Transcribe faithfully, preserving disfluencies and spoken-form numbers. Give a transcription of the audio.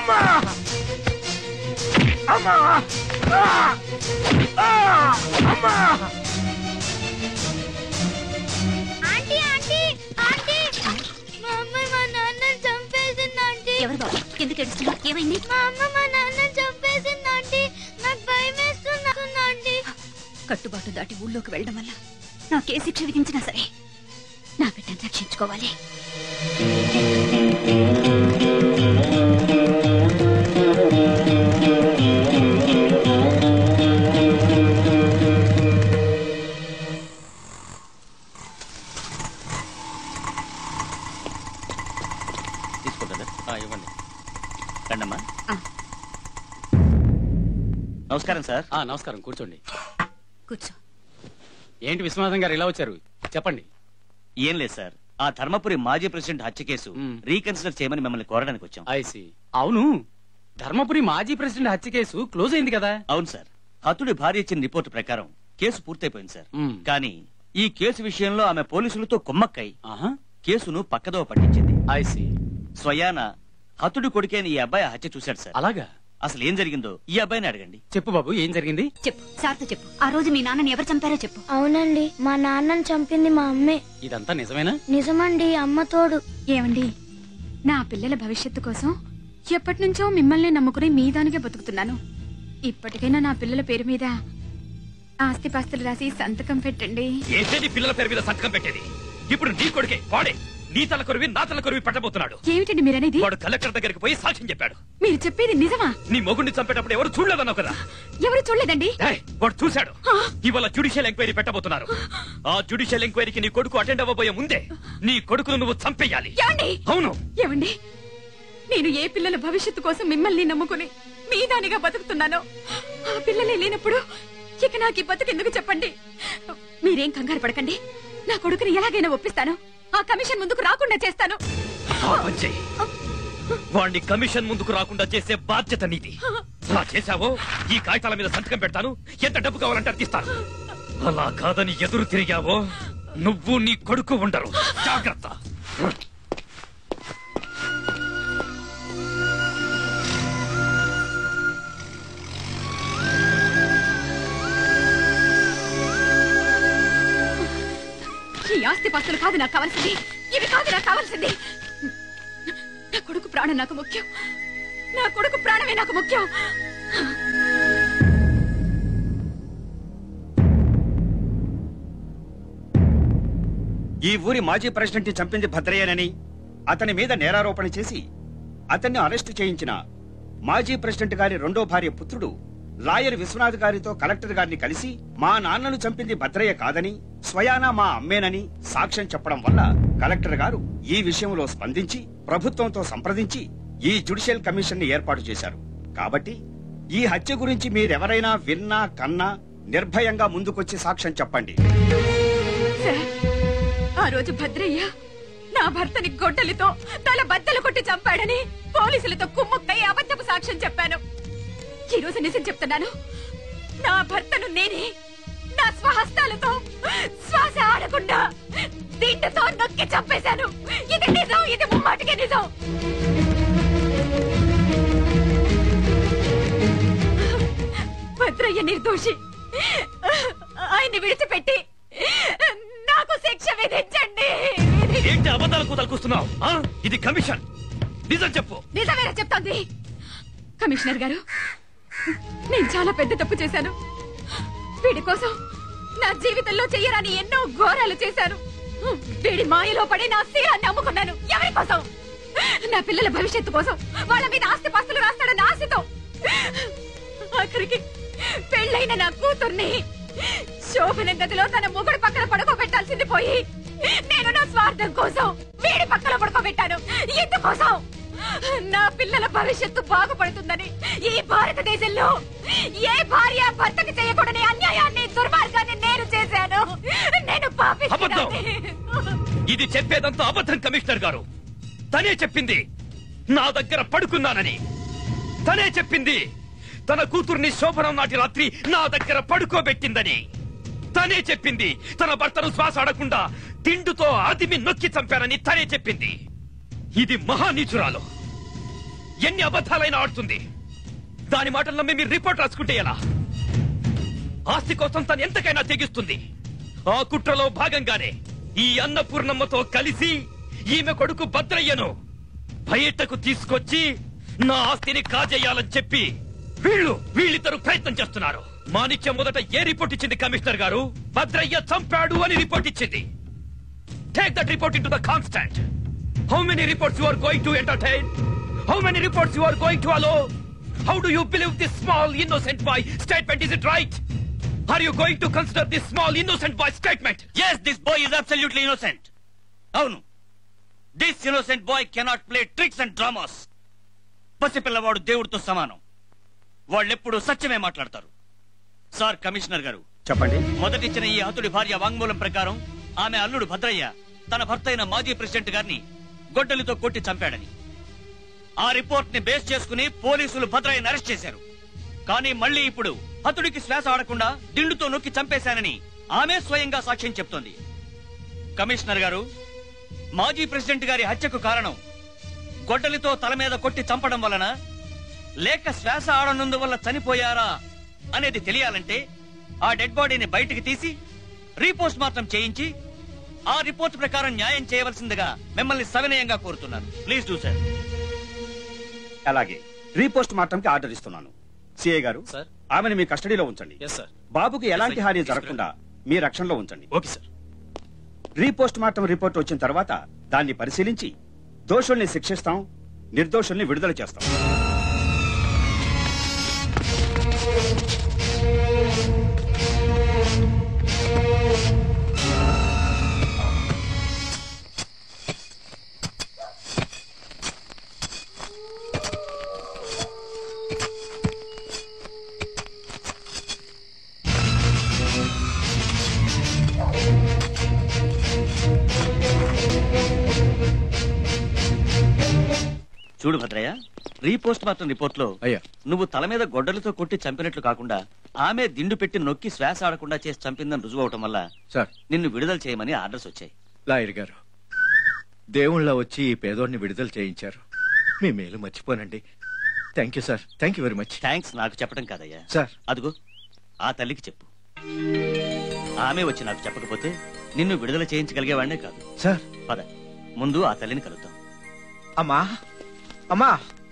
అమ్మా అమ్మా అమ్మా ఆంటీ ఆంటీ ఆంటీ మా అమ్మ మా నాన్నని చంపేసింది ఆంటీ. ఎవరు బాబు ఎందుకు ఏడుస్తున్నావు? ఏమైంది? మా అమ్మ మా నాన్నని చంపేసింది ఆంటీ. నాకు భయం వేస్తుంది ఆంటీ. కట్టుబాటు దాటి ఊళ్ళోకి వెళ్ళడం వల్ల నాకే శిక్ష విధించినా సరే నా బిడ్డను రక్షించుకోవాలి. ఇవ్వండి. రండమ్మా. నమస్కారం సార్. నమస్కారం. కూర్చోండి. కూర్చో. ఏంటి విశ్వనాథం గారు ఇలా వచ్చారు? చెప్పండి. ఏం లేదు సార్, ఆ ధర్మపురి మాజీ ప్రెసిడెంట్ హత్య కేసు రీకన్సిడర్ చేయమని మిమ్మల్ని కోరడానికి వచ్చాం. ఐసి. అవును, ధర్మపురి మాజీ ప్రెసిడెంట్ హత్య కేసు క్లోజ్ అయింది కదా? అవును సార్, హతుడి భార్య ఇచ్చిన రిపోర్టు ప్రకారం కేసు పూర్తయిపోయింది సార్. కానీ ఈ కేసు విషయంలో ఆమె పోలీసులతో కుమ్మక్కై కేసును పక్కదోవ పట్టించింది. ఐసి. స్వయాన హతుడి కొడుకైన ఈ అబ్బాయి హత్య చూశాడు సార్. అలాగా? అసలు ఏం జరిగిందో ఈ అబ్బాయిని అడగండి. చెప్పు బాబు, ఏం జరిగింది? చెప్పు, సార్తో చెప్పు. ఆ రోజు మీ నాన్నని ఎవరు చంపారో చెప్పు. అవునండి, మా నాన్నని చంపింది మా అమ్మే. ఇదంతా నిజమేనా? నిజమండి, అమ్మ తోడు. ఏమండి, నా పిల్లల భవిష్యత్తు కోసం ఎప్పటి నుంచో మిమ్మల్ని నమ్ముకుని మీ దానికే బతుకుతున్నాను. ఇప్పటికైనా నా పిల్లల పేరు మీద ఆస్తిపాస్తులు రాసి సంతకం పెట్టండి. ఏంటి పిల్లల పేరు మీద సంతకం పెట్టేది? ఇప్పుడు నీ కొడుకే వాడే నీ తల కొరివి నా తల కొరివి పెట్టబోతున్నాడు. ఏమిటండి మీరనేది? వాడు కలెక్టర్ దగ్గరికి పోయి సాక్ష్యం చెప్పాడు. మీరు చెప్పేది నిజమా? నీ మొగుడిని చంపేటప్పుడు ఎవరు చూడలేదన్నావు కదా? ఎవరు చూడలేదండి. వాడు చూశాడు. ఇవాళ జ్యుడిషియల్ ఎంక్వైరీ పెట్టబోతున్నారు. ఆ జ్యుడిషియల్ ఎంక్వైరీకి నీ కొడుకు అటెండ్ అవ్వబోయే ముందే నీ కొడుకును నువ్వు చంపేయాలి. అవును. ఏమండి, నేను ఏ పిల్లల భవిష్యత్తు కోసం మిమ్మల్ని నమ్ముకుని మీ దానిగా బతుకుతున్నానో ఆ పిల్లలే లేనప్పుడు ఇక నాకు ఈ బతుకెందుకు చెప్పండి. మీరేం కంగారు పడకండి, నా కొడుకుని ఎలాగైనా ఒప్పిస్తాను. ఆ కమిషన్ ముందుకు రాకుండా చేస్తాను. వాడిని కమిషన్ ముందుకు రాకుండా చేసే బాధ్యత నీది. అలా చేశావో ఈ కాగితాల మీద సంతకం పెడతాను, ఎంత డబ్బు కావాలంటే అర్థిస్తాను. అలా కాదని ఎదురు తిరిగావో నువ్వు నీ కొడుకు ఉండరు. జాగ్రత్త. ఈ ఆస్తి పాస్తులు కాదు నాకు కావాల్సింది, ఇవి కాదు నాకు కావాల్సింది. నా కొడుకు ప్రాణం నాకు ముఖ్యం. నా కొడుకు ప్రాణమే నాకు ముఖ్యం. ఈ ఊరి మాజీ ప్రెసిడెంట్ చంపింది భద్రయ్యనని అతని మీద నేరారోపణ చేసి అతన్ని అరెస్టు చేయించిన మాజీ ప్రెసిడెంట్ గారి రెండో భార్య పుత్రుడు లాయర్ విశ్వనాథ్ గారితో కలెక్టర్ గారిని కలిసి మా నాన్నను చంపింది భద్రయ్య కాదని స్వయానా మా అమ్మేనని సాక్ష్యం చెప్పడం వల్ల కలెక్టర్ గారు ఈ విషయంలో స్పందించి ప్రభుత్వంతో సంప్రదించి ఈ జ్యుడిషియల్ కమిషన్ ని ఏర్పాటు చేశారు. కాబట్టి ఈ హత్య గురించి మీరెవరైనా విన్నా కన్నా నిర్భయంగా ముందుకొచ్చి సాక్ష్యం చెప్పండి. ఆ రోజు భద్రయ్య నా భర్తని గొడ్డలితో తల బద్దలు కొట్టి చంపాడని పోలీసులతో కుమ్ముక్కై అబద్ధపు సాక్ష్యం చెప్పాను. ఈ రోజు నిజం చెప్తున్నాను, నా భర్తను నేనే నా స్వహస్తాలతో శ్వాస ఆడకుండా దిండుతో నొక్కి చంపేశాను. ఇది నిజం, ఇది ముమ్మాటికే నిజం. భద్రయ్య నిర్దోషి. ఆయన్ని విడిచిపెట్టి నాకు శిక్ష విధించండి. ఏంటి అబద్ధాలు కూతలు కూస్తున్నావు? ఇది కమిషన్, నిజం చెప్పు. నిజమేనా చెప్తోంది? కమిషనర్ గారు, నేను చాలా పెద్ద తప్పు చేశాను. వీడి కోసం నా జీవితంలో చెయ్యరాని ఎన్నో ఘోరాలు చేశాను. వీడి మాయలో పడి నా శీలాన్ని అమ్ముకున్నాను. ఎవరి కోసం? నా పిల్లల భవిష్యత్తు కోసం, వాళ్ళ మీద ఆస్తి పాస్తులు రాస్తాడన్న ఆశతో. ఆఖరికి పెళ్ళైన నా కూతుర్ని శోభన గదిలో తన మొగుడు పక్కన పడుకోబెట్టాల్సింది పోయి నేను నా స్వార్థం కోసం వీడి పక్కన పడుకోబెట్టాను. ఎందుకోసం? నా పిల్లల భవిష్యత్తు బాగుపడుతుందని ఈ భారతదేశంలో ఏ భార్య భర్తకి చేయకూడని అన్యాయాన్ని, దుర్మార్గాన్ని నేను చేశాను. నేను పాపిస్తాను. ఇది చెప్పేదంతా అబద్ధం కమిషనర్ గారు. తనే చెప్పింది నా దగ్గర పడుకున్నానని. తనే చెప్పింది తన కూతుర్ని శోభనం నాటి రాత్రి నా దగ్గర పడుకోబెట్టిందని. తనే చెప్పింది తన భర్తను శ్వాస ఆడకుండా తిండుతో అదిమి నొక్కి చంపానని తనే చెప్పింది. ఇది మహానీచురాలు. ఎన్ని అబద్ధాలైనా ఆడుతుంది. దాని మాటలు నమ్మి మీరు రిపోర్ట్ రాసుకుంటే ఎలా? ఆస్తి కోసం తను ఎంతకైనా తెగిస్తుంది. ఆ కుట్రలో భాగంగానే ఈ అన్నపూర్ణమ్మతో కలిసి ఈమె కొడుకు భద్రయ్యను బయటకు తీసుకొచ్చి నా ఆస్తిని కాజేయాలని చెప్పి వీళ్ళు వీళ్ళిద్దరు ప్రయత్నం చేస్తున్నారు. మాణిక్యం మొదట ఏ రిపోర్ట్ ఇచ్చింది కమిషనర్ గారు? భద్రయ్య చంపాడు అని రిపోర్ట్ ఇచ్చింది. Take that report into the constant. How many reports you are going to entertain? How many reports you are going to allow? How do you believe this small innocent boy statement? Is it right? Are you going to consider this small innocent boy statement? Yes, this boy is absolutely innocent. అవును, this innocent boy cannot play tricks and dramas. పసిపిల్లవాడు దేవుడితో సమానం. వాళ్ళెప్పుడు సత్యమే మాట్లాడతారు. Sir commissioner గారు చెప్పండి. మొదటిచ్చిన ఈ హతుడి భార్య వాంగ్మూలం ప్రకారం ఆమె అల్లుడు భద్రయ్య తన భర్త అయిన మాజీ ప్రెసిడెంట్ గారిని గొడ్డలితో కొట్టి చంపాడని ఆ రిపోర్ట్ ని బేస్ చేసుకుని పోలీసులు భద్రయ్యను అరెస్ట్ చేశారు. కానీ మళ్ళీ ఇప్పుడు హతుడికి శ్వాస ఆడకుండా దిండుతో నొక్కి చంపేశానని ఆమె స్వయంగా సాక్ష్యం చెప్తోంది. కమిషనర్ గారు, మాజీ ప్రెసిడెంట్ గారి హత్యకు కారణం గొడ్డలితో తల మీద కొట్టి చంపడం వలన లేక శ్వాస ఆడనందువల్ల చనిపోయారా అనేది తెలియాలంటే ఆ డెడ్ బాడీని బయటికి తీసి రీపోస్ట్ మార్టం చేయించి ఆ రిపోర్ట్ ప్రకారం న్యాయం చేయవలసిందిగా మిమ్మల్ని సవినయంగా కోరుతున్నాను. Please do sir. అలాగే రీపోస్ట్ మార్టం కి ఆర్డర్ ఇస్తున్నాను. సిఐ గారు, సార్, ఆమెను మీ కస్టడీలో ఉంచండి. బాబుకి ఎలాంటి హాని జరగకుండా మీ రక్షణలో ఉంచండి. Okay sir. Repost mortem report వచ్చిన తర్వాత దాన్ని పరిశీలించి దోషుల్ని శిక్షిస్తాం, నిర్దోషుల్ని విడుదల చేస్తాం. చూడు భద్రయ్య, రీపోస్ట్ మార్టం రిపోర్ట్ లో అయ్యా నువ్వు తల మీద గొడ్డలతో కొట్టి చంపినట్లు కాకుండా ఆమె దిండు పెట్టి నొక్కి శ్వాస ఆడకుండా చేసి చంపిందని రుజువు అవటం వల్ల సార్, నిన్ను విడుదల చేయమని ఆర్డర్స్ వచ్చాయి. లాయర్ గారు, దేవుళ్ళ వచ్చి ఈ పేదోడిని విడుదల చేయించారు. మీ మేలు మర్చిపోనండి. Thank you sir. Thank you very much. Thanks నాకు చెప్పడం కాదయ్యా సార్. అదిగో ఆ తల్లికి చెప్పు. ఆమె వచ్చి నాకు చెప్పకపోతే నిన్ను విడుదల చేయించగలిగేవాడినే కాదు. సార్, పద ముందు ఆ తల్లిని కలుద్దాం. అమ్మా అమ్మా